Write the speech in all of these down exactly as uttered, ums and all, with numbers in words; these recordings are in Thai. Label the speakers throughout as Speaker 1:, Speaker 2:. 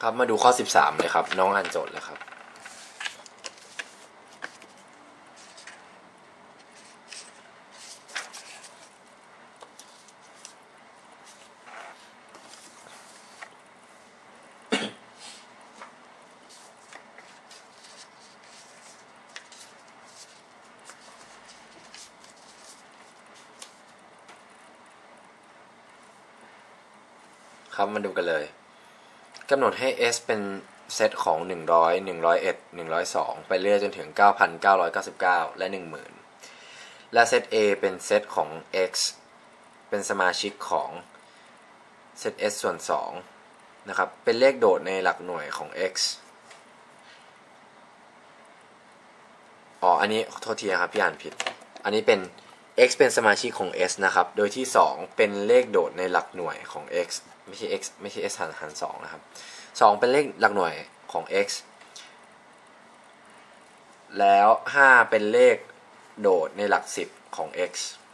Speaker 1: ครับมาดูข้อสิบสามเลยครับน้องอ่านโจทย์เลยครับครับมาดูกันเลยกำหนดให้ S เป็นเซตของหนึ่งร้อย หนึ่งร้อยเอ็ด หนึ่งร้อยสองไปเรื่อยจนถึง เก้าพันเก้าร้อยเก้าสิบเก้า และ หนึ่งหมื่น และเซต A เป็นเซตของ X เป็นสมาชิกของเซต S ส่วนสองนะครับเป็นเลขโดดในหลักหน่วยของ X อ๋ออันนี้โทษทีครับพี่อ่านผิดอันนี้เป็น X เป็นสมาชิกของ S นะครับโดยที่สองเป็นเลขโดดในหลักหน่วยของ X ไม่ใช่ X ไม่ใช่ S หารหารสองนะครับสองเป็นเลขหลักหน่วยของ X แล้วห้าเป็นเลขโดดในหลักสิบของ X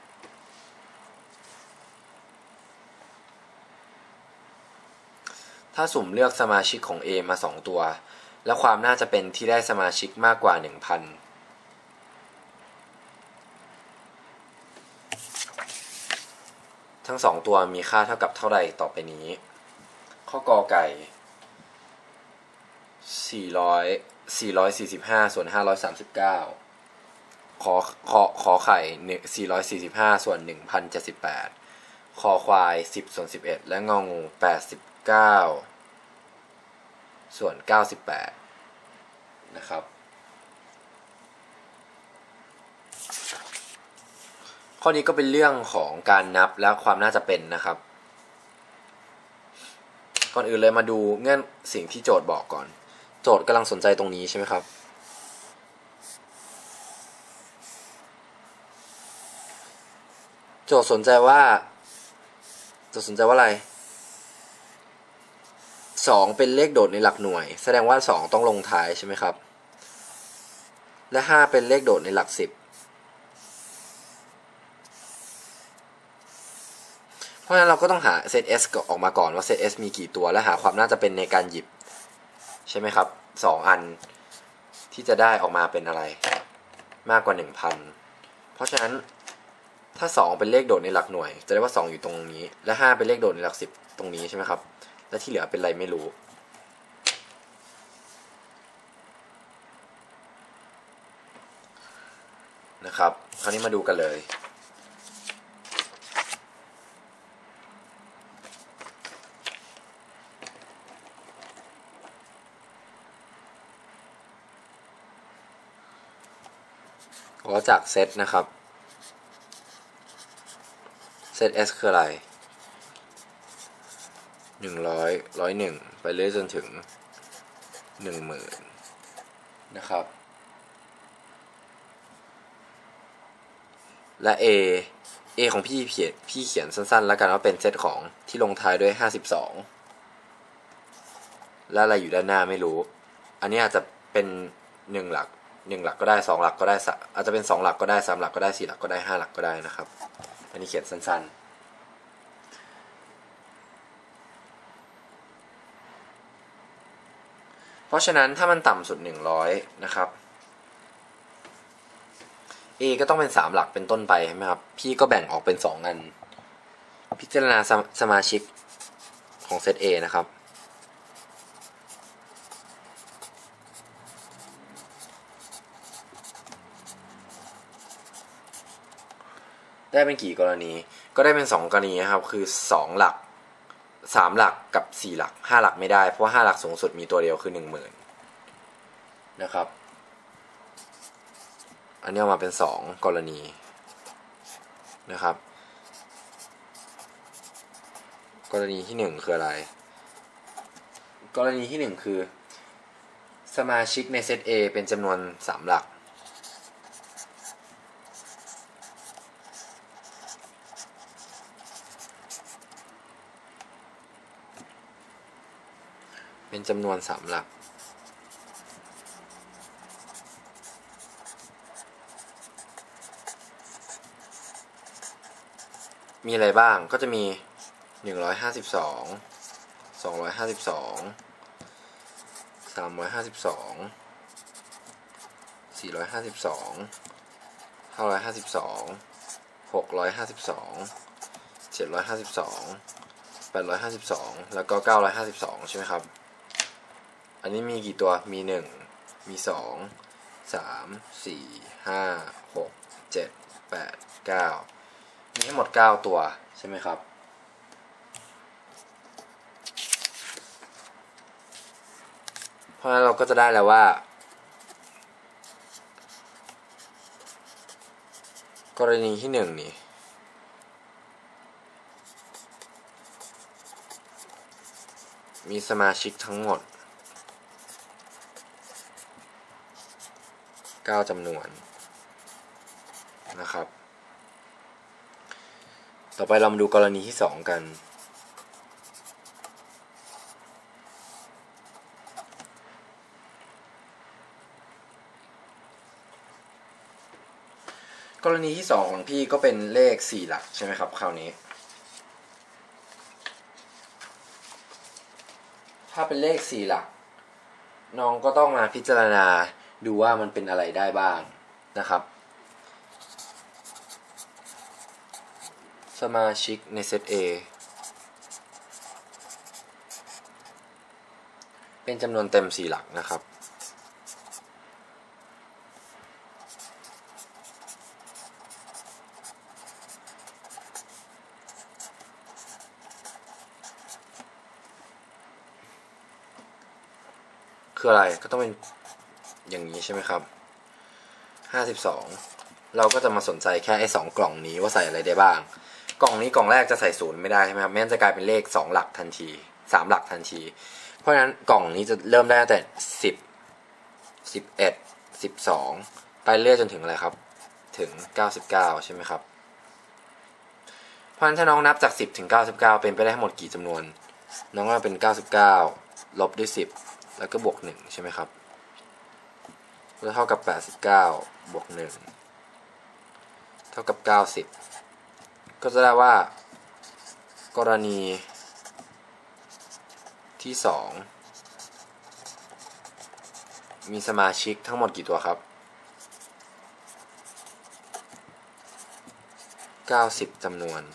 Speaker 1: ถ้าสุ่มเลือกสมาชิกของ A มาสองตัวแล้วความน่าจะเป็นที่ได้สมาชิกมากกว่า หนึ่งพัน ทั้งสองตัวมีค่าเท่ากับเท่าใดต่อไปนี้ข้อกอไก่สี่ร้อย สี่ร้อยสี่สิบห้าส่วนห้าร้อยสามสิบเก้าขอขอขอไข่สี่ร้อยสี่สิบห้าส่วน หนึ่งพันเจ็ดสิบแปด คอควายสิบส่วนสิบเอ็ดและงองูแปดสิบเก้าส่วนเก้าสิบแปดนะครับข้อนี้ก็เป็นเรื่องของการนับและความน่าจะเป็นนะครับก่อนอื่นเลยมาดูเงื่อนสิ่งที่โจทย์บอกก่อนโจทย์กำลังสนใจตรงนี้ใช่ไหมครับโจทย์สนใจว่าโจทย์สนใจว่าอะไรสองเป็นเลขโดดในหลักหน่วยแสดงว่าสองต้องลงท้ายใช่ไหมครับและห้าเป็นเลขโดดในหลักสิบเพราะฉะนั้นเราก็ต้องหาเซต S ออกมาก่อนว่าเซต S มีกี่ตัวและหาความน่าจะเป็นในการหยิบใช่ไหมครับสองอันที่จะได้ออกมาเป็นอะไรมากกว่า หนึ่งพัน เพราะฉะนั้นถ้าสองเป็นเลขโดดในหลักหน่วยจะได้ว่าสองอยู่ตรงนี้และห้าเป็นเลขโดดในหลักสิบตรงนี้ใช่ไหมครับและที่เหลือเป็นอะไรไม่รู้นะครับคราวนี้มาดูกันเลยก็จากเซตนะครับเซต S คืออะไรหนึ่งร้อย หนึ่งร้อยเอ็ดไปเรื่อยจนถึง หนึ่งหมื่น นะครับและ A A ของพี่เขียนพี่เขียนสั้นๆแล้วกันว่าเป็นเซตของที่ลงท้ายด้วยห้าสิบสองและอะไรอยู่ด้านหน้าไม่รู้อันนี้อาจจะเป็นหนึ่งหลักหนึ่งหลักก็ได้สองหลักก็ได้อาจจะเป็นสองหลักก็ได้สามหลักก็ได้สี่หลักก็ได้ห้าหลักก็ได้นะครับอันนี้เขียนสั้นๆเพราะฉะนั้นถ้ามันต่ำสุดหนึ่งร้อยนะครับ A ก็ต้องเป็นสามหลักเป็นต้นไปใช่ไหมครับพี่ก็แบ่งออกเป็นสองอันพิจารณาส, สมาชิกของเซต A นะครับได้เป็นกี่กรณีก็ได้เป็นสองกรณีนะครับคือสองหลักสามหลักกับสี่หลักห้าหลักไม่ได้เพราะว่าห้าหลักสูงสุดมีตัวเดียวคือ หนึ่งหมื่น นะครับอันนี้ออกมาเป็นสองกรณีนะครับกรณีที่หนึ่งคืออะไรกรณีที่หนึ่งคือสมาชิกในเซต A เป็นจำนวนสามหลักเป็นจำนวนสามหลักมีอะไรบ้างก็จะมีหนึ่งร้อยห้าสิบสอง สองร้อยห้าสิบสองสามร้อยห้าสิบสองสี่ร้อยห้าสิบสองห้าร้อยห้าสิบสองหกร้อยห้าสิบสองเจ็ดร้อยห้าสิบสองแปดร้อยห้าสิบสองแล้วก็เก้าร้อยห้าสิบสองใช่ไหมครับอันนี้มีกี่ตัวมีหนึ่งมีสองสามสี่ห้าหกเจ็ดแปดเก้ามีทั้งหมดเก้าตัวใช่ไหมครับเพราะฉะนั้นเราก็จะได้แล้วว่ากรณีที่หนึ่งนี่มีสมาชิกทั้งหมดเก้าจำนวนนะครับต่อไปเรามาดูกรณีที่สองกันกรณีที่สองของพี่ก็เป็นเลขสี่หลักใช่ไหมครับคราวนี้ถ้าเป็นเลขสี่หลักน้องก็ต้องมาพิจารณาดูว่ามันเป็นอะไรได้บ้างนะครับสมาชิกในเซต A เป็นจำนวนเต็มสี่หลักนะครับคืออะไรก็ต้องเป็นอย่างนี้ใช่ไหมครับห้าสิบสองเราก็จะมาสนใจแค่ไอ้สองกล่องนี้ว่าใส่อะไรได้บ้างกล่องนี้กล่องแรกจะใส่ศูนย์ไม่ได้ใช่ไหมครับไม่งั้นจะกลายเป็นเลขสองหลักทันทีสามหลักทันทีเพราะฉะนั้นกล่องนี้จะเริ่มได้ตั้งแต่สิบ สิบเอ็ด สิบสองไปเรื่อยจนถึงอะไรครับถึงเก้าสิบเก้าใช่ไหมครับเพราะฉะนั้นถ้าน้องนับจากสิบถึงเก้าสิบเก้าเป็นไปได้ทั้งหมดกี่จำนวนน้องก็เป็นเก้าสิบเก้าลบด้วยสิบแล้วก็บวกหนึ่งใช่ไหมครับก็เท่ากับแปดสิบเก้าบวกหนึ่งเท่ากับเก้าสิบก็จะได้ว่ากรณีที่สองมีสมาชิกทั้งหมดกี่ตัวครับเก้าสิบจำนวน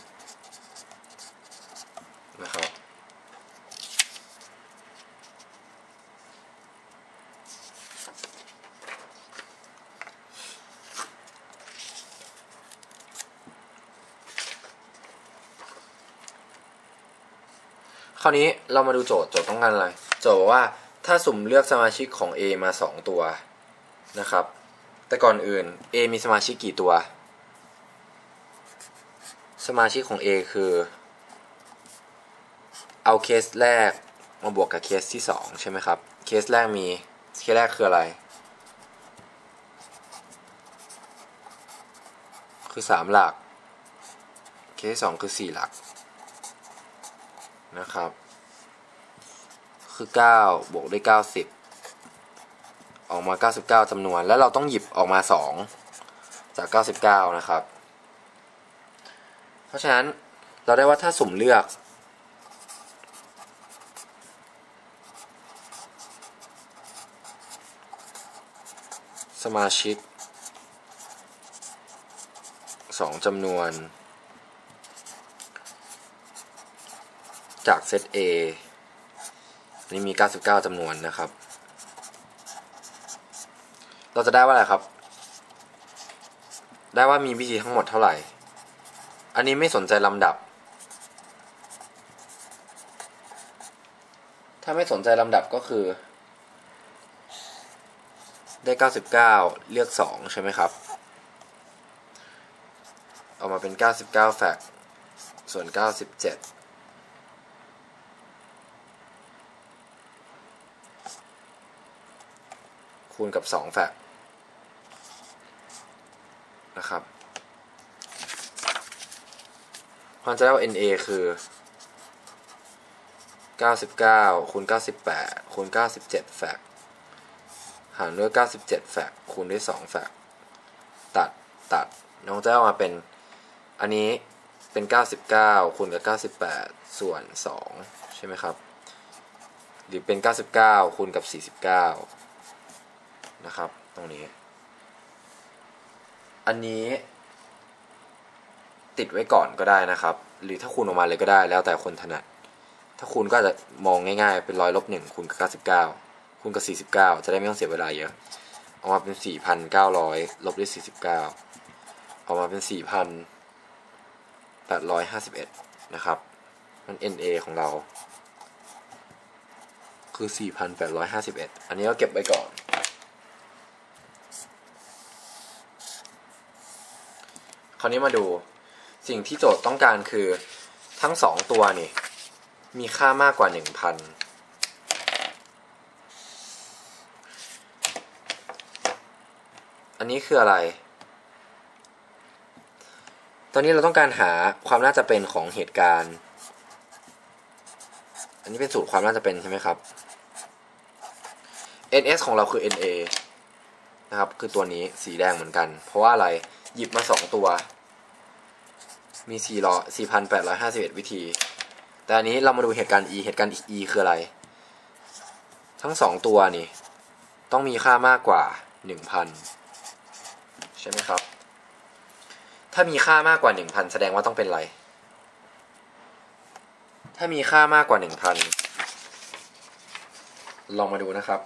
Speaker 1: นะครับคราวนี้เรามาดูโจทย์โจทย์ต้องการอะไรโจทย์ว่าถ้าสุ่มเลือกสมาชิกของ A มาสองตัวนะครับแต่ก่อนอื่น A มีสมาชิกกี่ตัวสมาชิกของ A คือเอาเคสแรกมาบวกกับเคสที่สองใช่ไหมครับเคสแรกมีเคสแรกคืออะไรคือสามหลักเคสที่สองคือสี่หลักนะครับคือเก้าบวกด้วยเก้าสิบออกมาเก้าสิบเก้าจำนวนแล้วเราต้องหยิบออกมาสองจากเก้าสิบเก้านะครับเพราะฉะนั้นเราได้ว่าถ้าสุ่มเลือกสมาชิกสองจำนวนจากเซต A นี่มีเก้าสิบเก้าจำนวนนะครับเราจะได้ว่าอะไรครับได้ว่ามี บี ที ทั้งหมดเท่าไหร่อันนี้ไม่สนใจลำดับถ้าไม่สนใจลำดับก็คือได้เก้าสิบเก้าเลือกสองใช่ไหมครับออกมาเป็นเก้าสิบเก้าแฟกส่วนเก้าสิบเจ็ดคูณกับสองแฟกนะครับความจะได้ว่า เอ็น เอ คือเก้าสิบเก้าคูณเก้าสิบแปดคูณเก้าสิบเจ็ดแฟกหารด้วยเก้าสิบเจ็ดแฟกคูณด้วยสองแฟกตัดตัดน้องจะเอามาเป็นอันนี้เป็นเก้าสิบเก้าคูณกับเก้าสิบแปดส่วนสองใช่ไหมครับหรือเป็นเก้าสิบเก้าคูณกับสี่สิบเก้านะครับตรงนี้อันนี้ติดไว้ก่อนก็ได้นะครับหรือถ้าคูณออกมาเลยก็ได้แล้วแต่คนถนัดถ้าคูณก็จะมองง่ายๆเป็นร้อยลบหนึ่งคูณกับเก้าสิบเก้าคูณกับสี่สิบเก้าจะได้ไม่ต้องเสียเวลาเยอะออกมาเป็นสี่พันเก้าร้อยลบด้วยสี่สิบเก้าออกมาเป็นสี่พันแปดร้อยห้าสิบเอ็ดนะครับมัน เอ็น เอ ของเราคือ สี่พันแปดร้อยห้าสิบเอ็ด อันนี้ก็เก็บไว้ก่อนคราวนี้มาดูสิ่งที่โจทย์ต้องการคือทั้งสองตัวนี่มีค่ามากกว่า หนึ่งพัน อันนี้คืออะไรตอนนี้เราต้องการหาความน่าจะเป็นของเหตุการณ์อันนี้เป็นสูตรความน่าจะเป็นใช่ไหมครับ เอ็น เอส ของเราคือ เอ็น เอ นะครับคือตัวนี้สีแดงเหมือนกันเพราะว่าอะไรหยิบมาสองตัวมีสี่พันแปดร้อยห้าสิบเอ็ดวิธีแต่อันนี้เรามาดูเหตุการณ์ e เหตุการณ์ e คืออะไรทั้งสองตัวนี่ต้องมีค่ามากกว่า หนึ่งพัน ใช่ไหมครับถ้ามีค่ามากกว่า หนึ่งพัน แสดงว่าต้องเป็นอะไรถ้ามีค่ามากกว่า หนึ่งพัน ลองมาดูนะครับ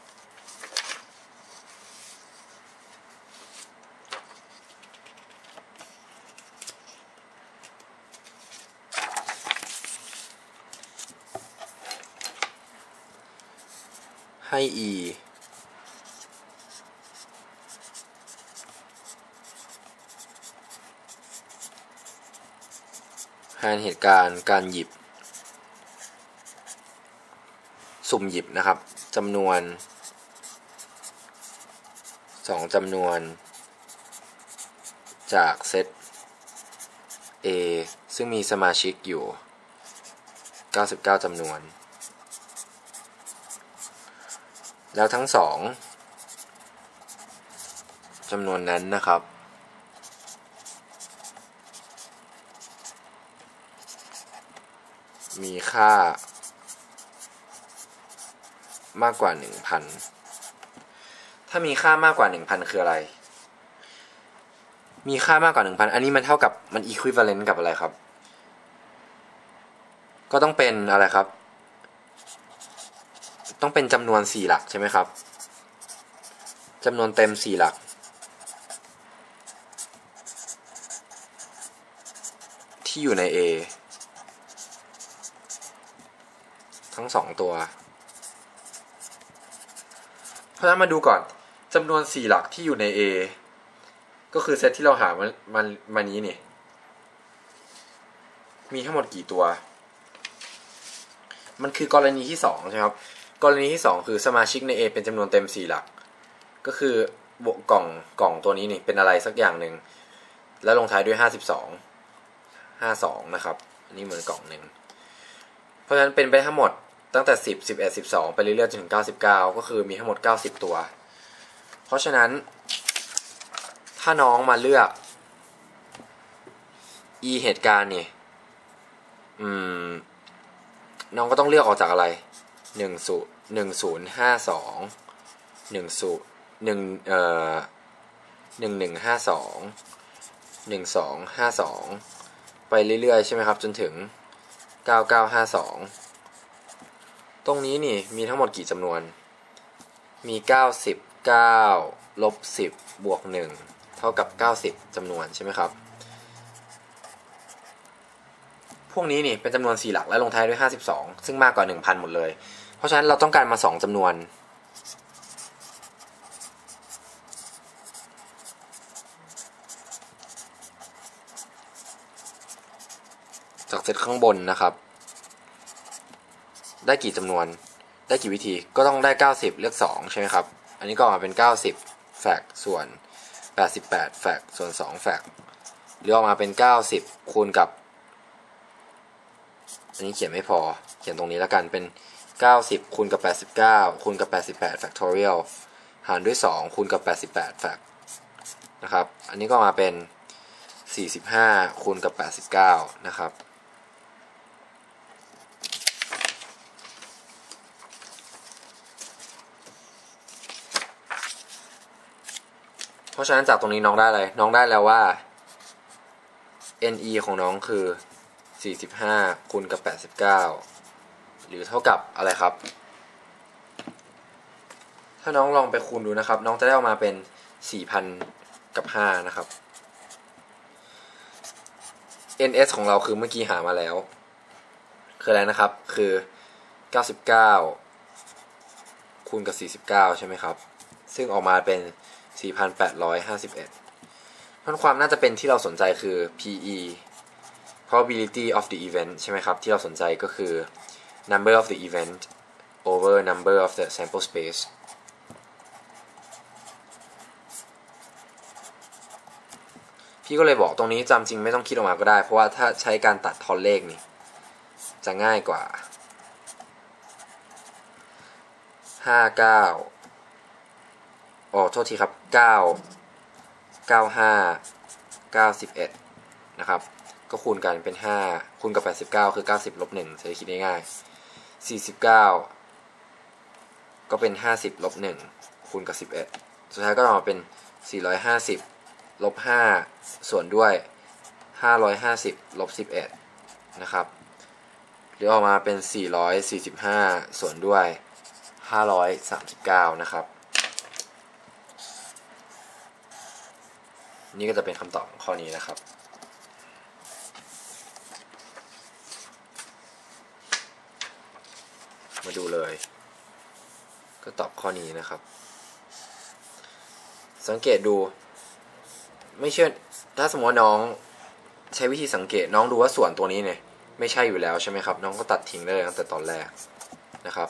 Speaker 1: ให้ e แทนเหตุการณ์การหยิบสุ่มหยิบนะครับจำนวนสองจำนวนจากเซต A ซึ่งมีสมาชิกอยู่เก้าสิบเก้าจำนวนแล้วทั้งสองจำนวนนั้นนะครับมีค่ามากกว่า หนึ่งพัน ถ้ามีค่ามากกว่า หนึ่งพัน คืออะไรมีค่ามากกว่า หนึ่งพัน อันนี้มันเท่ากับมัน equivalent กับอะไรครับก็ต้องเป็นอะไรครับต้องเป็นจำนวนสี่หลักใช่ไหมครับจำนวนเต็มสี่หลักที่อยู่ใน A ทั้งสองตัวเพราะฉะนั้นมาดูก่อนจำนวนสี่หลักที่อยู่ใน A ก็คือเซตที่เราหามันมันมานี้นี่มีทั้งหมดกี่ตัวมันคือกรณีที่สองใช่ไหมครับกรณีที่สองคือสมาชิกใน A เป็นจำนวนเต็มสี่หลักก็คือบวกกล่องกล่องตัวนี้นี่เป็นอะไรสักอย่างหนึ่งแล้วลงท้ายด้วยห้าสิบสอง ห้าสิบสองนะครับอันนี้เหมือนกล่องหนึ่งเพราะฉะนั้นเป็นไปทั้งหมดตั้งแต่สิบ สิบเอ็ด สิบสองไปเรื่อยๆจนถึงเก้าสิบเก้าก็คือมีทั้งหมดเก้าสิบตัวเพราะฉะนั้นถ้าน้องมาเลือก e เหตุการณ์นี่อืมน้องก็ต้องเลือกออกจากอะไรหนึ่งศูนย์หนึ่งศูนย์ห้าสองหนึ่งศูนย์หนึ่งเอ่อหนึ่งหนึ่งห้าสองหนึ่งสองห้าสองไปเรื่อยๆใช่ไหมครับจนถึงเก้าเก้าห้าสองตรงนี้นี่มีทั้งหมดกี่จำนวนมีเก้าสิบเก้าลบสิบบวกหนึ่งเท่ากับเก้าสิบจำนวนใช่ไหมครับพวกนี้นี่เป็นจำนวนสี่หลักและลงท้ายด้วยห้าสิบสองซึ่งมากกว่า หนึ่งพัน หมดเลยเพราะฉะนั้นเราต้องการมาสองจำนวนจากเซตข้างบนนะครับได้กี่จำนวนได้กี่วิธีก็ต้องได้เก้าสิบเลือกสองใช่ไหมครับอันนี้ก็ออกมาเป็นเก้าสิบแฟกส่วนแปดสิบแปดแฟกส่วนสองแฟกหรือออกมาเป็นเก้าสิบคูณกับอันนี้เขียนไม่พอเขียนตรงนี้แล้วกันเป็นเก้าสิบคูณกับแปดสิบเก้าคูณกับแปดสิบแปด factorial หารด้วยสองคูณกับแปดสิบแปดแฟกนะครับอันนี้ก็มาเป็นสี่สิบห้าคูณกับแปดสิบเก้านะครับเพราะฉะนั้นจากตรงนี้น้องได้อะไรน้องได้แล้วว่า เอ็น อี ของน้องคือสี่สิบห้าคูณกับแปดสิบเก้าหรือเท่ากับอะไรครับถ้าน้องลองไปคูณดูนะครับน้องจะได้ออกมาเป็น สี่พัน กับห้านะครับ เอ็น เอส ของเราคือเมื่อกี้หามาแล้วคืออะไรนะครับคือเก้าสิบเก้าคูณกับสี่สิบเก้าใช่ไหมครับซึ่งออกมาเป็น สี่พันแปดร้อยห้าสิบเอ็ด เพราะความน่าจะเป็นที่เราสนใจคือ พี อี probability of the event ใช่ไหมครับที่เราสนใจก็คือ number of the event over number of the sample space พี่ก็เลยบอกตรงนี้จำจริงไม่ต้องคิดออกมาก็ได้เพราะว่าถ้าใช้การตัดทอนเลขนี่จะง่ายกว่าห้า เก้าอ๋อโทษทีครับเก้า เก้า ห้า เก้าสิบเอ็ดนะครับก็คูณกันเป็นห้าคูณกับแปดสิบเก้าคือเก้าสิบลบหนึ่งจะได้คิดง่ายๆสี่สิบเก้าก็เป็นห้าสิบลบหนึ่งคูณกับสิบเอ็ดสุดท้ายก็ออกมาเป็นสี่ร้อยห้าสิบลบห้าส่วนด้วยห้าร้อยห้าสิบลบสิบเอ็ดนะครับหรือออกมาเป็นสี่ร้อยสี่สิบห้าส่วนด้วยห้าร้อยสามสิบเก้านะครับนี่ก็จะเป็นคำตอบของข้อนี้นะครับมาดูเลยก็ตอบข้อนี้นะครับสังเกตดูไม่เชื่อถ้าสมมติว่าน้องใช้วิธีสังเกตน้องดูว่าส่วนตัวนี้เนี่ยไม่ใช่อยู่แล้วใช่ไหมครับน้องก็ตัดทิ้งได้เลยตั้งแต่ตอนแรกนะครับ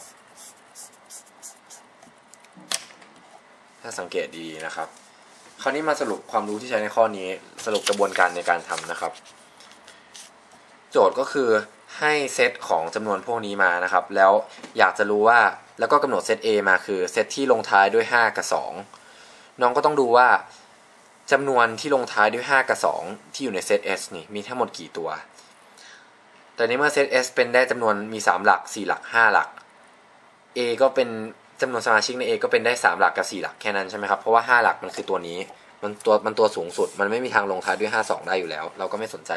Speaker 1: ถ้าสังเกตดีๆนะครับคราวนี้มาสรุปความรู้ที่ใช้ในข้อนี้สรุปกระบวนการในการทำนะครับโจทย์ก็คือให้เซตของจำนวนพวกนี้มานะครับแล้วอยากจะรู้ว่าแล้วก็กำหนดเซต A มาคือเซตที่ลงท้ายด้วยห้ากับสองน้องก็ต้องดูว่าจำนวนที่ลงท้ายด้วยห้ากับสองที่อยู่ในเซต S นี่มีทั้งหมดกี่ตัวแต่ในเมื่อเซต S เป็นได้จำนวนมีสามหลักสี่หลักห้าหลัก A ก็เป็นจำนวนสมาชิกใน A ก็เป็นได้สามหลักกับสี่หลักแค่นั้นใช่ไหมครับเพราะว่าห้าหลักมันคือตัวนี้มันตัวมันตัวสูงสุดมันไม่มีทางลงท้ายด้วยห้า สองได้อยู่แล้วเราก็ไม่สนใจ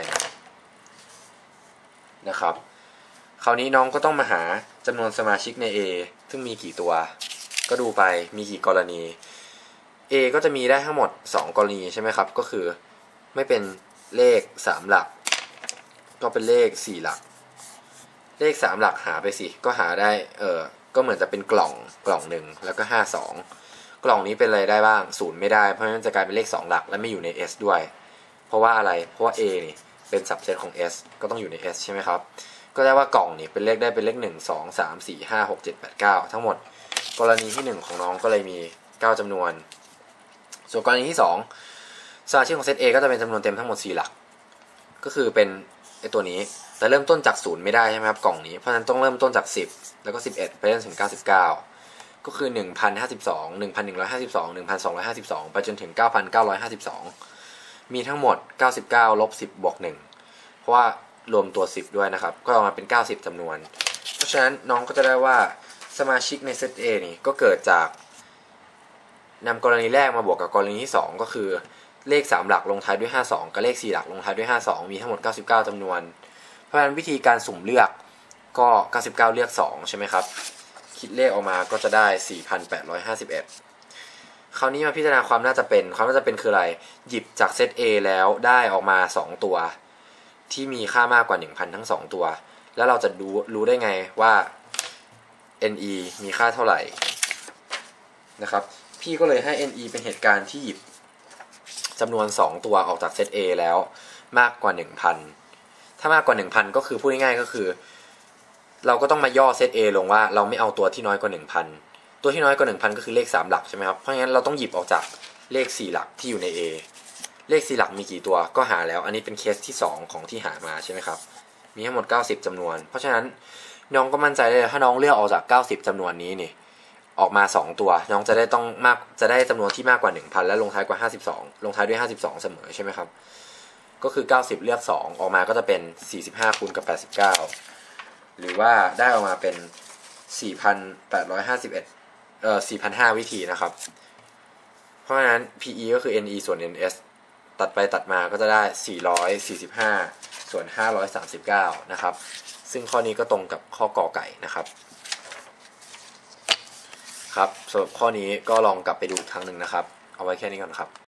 Speaker 1: นะครับคราวนี้น้องก็ต้องมาหาจำนวนสมาชิกใน A ซึ่งมีกี่ตัวก็ดูไปมีกี่กรณี A ก็จะมีได้ทั้งหมดสองกรณีใช่ไหมครับก็คือไม่เป็นเลขสามหลักก็เป็นเลขสี่หลักเลขสามหลักหาไปสิก็หาได้เออก็เหมือนจะเป็นกล่องกล่องหนึ่งแล้วก็ห้า สองกล่องนี้เป็นอะไรได้บ้างศูนย์ไม่ได้เพราะฉะนั้นจะกลายเป็นเลขสองหลักและไม่อยู่ใน S ด้วยเพราะว่าอะไรเพราะว่า A นี่เป็นสับเซตของ S ก็ต้องอยู่ใน S ใช่ไหมครับก็ได้ว่ากล่องนี่เป็นเลขได้เป็นเลขหนึ่ง สอง สาม สี่ ห้า หก เจ็ด แปด เก้าทั้งหมดกรณีที่หนึ่งของน้องก็เลยมีเก้าจำนวนส่วนกรณีที่สองสมาชิกของเซต A ก็จะเป็นจำนวนเต็มทั้งหมดสี่หลักก็คือเป็นไอตัวนี้แต่เริ่มต้นจากศูนย์ไม่ได้ใช่ไหมครับกล่องนี้เพราะฉะนั้นต้องเริ่มต้นจากสิบแล้วก็สิบเอ็ดไปจนถึงเก้าสิบเก้าก็คือ หนึ่งพันห้าสิบสอง หนึ่งพันหนึ่งร้อยห้าสิบสอง หนึ่งพันสองร้อยห้าสิบสอง ไปจนถึง เก้าพันเก้าร้อยห้าสิบสอง มีทั้งหมดเก้าสิบเก้าลบสิบบวกหนึ่งเพราะว่ารวมตัวสิบด้วยนะครับก็ออกมาเป็นเก้าสิบจำนวนเพราะฉะนั้นน้องก็จะได้ว่าสมาชิกในเซต A นี่ก็เกิดจากนำกรณีแรกมาบวกกับกรณีที่สองก็คือเลขสามหลักลงท้ายด้วยห้า สองกับเลขสี่หลักลงท้ายด้วยห้า สองมีทั้งหมดเก้าสิบเก้าจำนวนเพราะฉะนั้นวิธีการสุ่มเลือกก็เก้าสิบเก้าเลือกสองใช่ไหมครับคิดเลขออกมาก็จะได้ สี่พันแปดร้อยห้าสิบเอ็ด คราวนี้มาพิจารณาความน่าจะเป็นความน่าจะเป็นคืออะไรหยิบจากเซต A แล้วได้ออกมาสองตัวที่มีค่ามากกว่า หนึ่งพัน ทั้งสองตัวแล้วเราจะรู้รู้ได้ไงว่า เอ็น อี มีค่าเท่าไหร่นะครับพี่ก็เลยให้ เอ็น อี เป็นเหตุการณ์ที่หยิบจำนวนสองตัวออกจากเซต A แล้วมากกว่า หนึ่งพัน ถ้ามากกว่า หนึ่งพัน ก็คือพูดง่ายๆก็คือเราก็ต้องมาย่อเซต A ลงว่าเราไม่เอาตัวที่น้อยกว่า หนึ่งพัน ตัวที่น้อยกว่า หนึ่งพัน ก็คือเลขสามหลักใช่ไหมครับเพราะงั้นเราต้องหยิบออกจากเลขสี่หลักที่อยู่ใน A เลขสี่หลักมีกี่ตัวก็หาแล้วอันนี้เป็นเคสที่สองของที่หามาใช่ไหมครับมีทั้งหมดเก้าสิบจำนวนเพราะฉะนั้นน้องก็มั่นใจได้ถ้าน้องเลือกออกจากเก้าสิบจำนวนนี้นี่ออกมาสองตัวน้องจะได้ต้องมากจะได้จำนวนที่มากกว่า หนึ่งพัน และลงท้ายกว่าห้าสิบสองลงท้ายด้วยห้าสิบสองเสมอใช่ไหมครับก็คือเก้าสิบเลือกสองออกมาก็จะเป็นสี่สิบห้าคูณกับแปดสิบเก้าหรือว่าได้ออกมาเป็น สี่พันแปดร้อยห้าสิบเอ็ด เอ่อ สี่พันห้าร้อย วิธีนะครับเพราะฉะนั้น พี อี ก็คือ เอ็น อี ส่วน เอ็น เอส ตัดไปตัดมาก็จะได้สี่ร้อยสี่สิบห้าส่วนห้าร้อยสามสิบเก้านะครับซึ่งข้อนี้ก็ตรงกับข้อกอไก่นะครับครับสำหรับข้อนี้ก็ลองกลับไปดูอีกครั้งหนึ่งนะครับเอาไว้แค่นี้ก่อนครับ